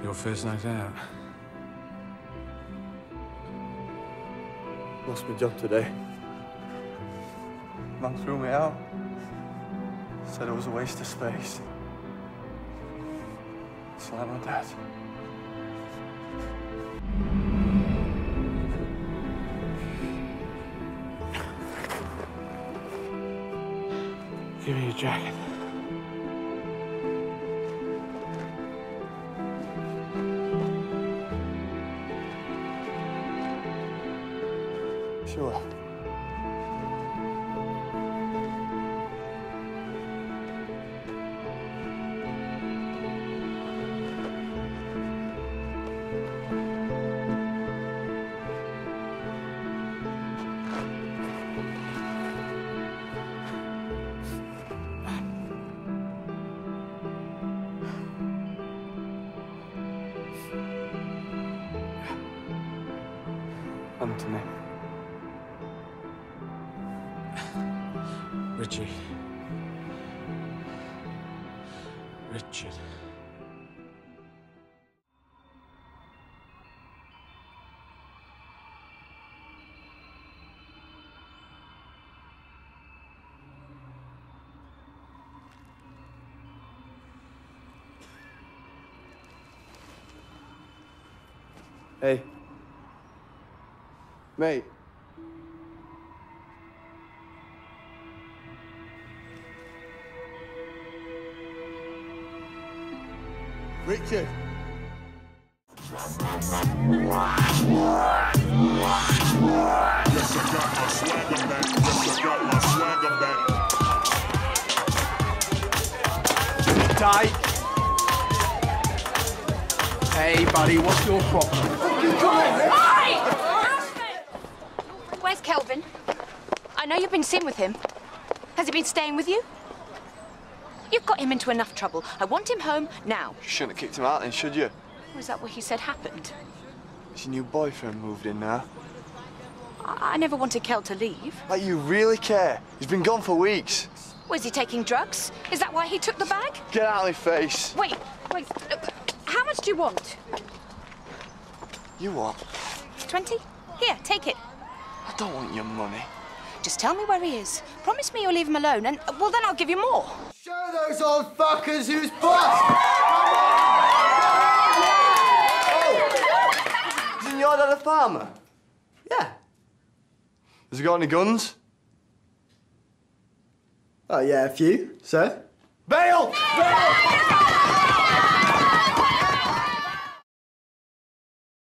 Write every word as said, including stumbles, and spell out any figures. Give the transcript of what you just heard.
Your first night out? Lost my job today. Man threw me out. Said it was a waste of space. It's like my dad. Give me your jacket. Sure. Anthony. Richie. Richard. Hey. Mate. Richard. Yes, I got my swagger back. Yes, I got my swagger back. Dyke. Hey, buddy, what's your problem? Where's Kelvin? I know you've been seen with him. Has he been staying with you? You've got him into enough trouble. I want him home now. You shouldn't have kicked him out then, should you? Was that what he said happened? Has your new boyfriend moved in now? I, I never wanted Kel to leave. Like, you really care? He's been gone for weeks. Was he taking drugs? Is that why he took the bag? Get out of my face. Wait, wait. How much do you want? You what? Twenty? Here, take it. I don't want your money. Just tell me where he is. Promise me you'll leave him alone, and, well, then I'll give you more. Show those old fuckers who's boss! Oh! Isn't your dad a farmer? Yeah. Has he got any guns? Oh, yeah, a few, sir. Bail! Bail!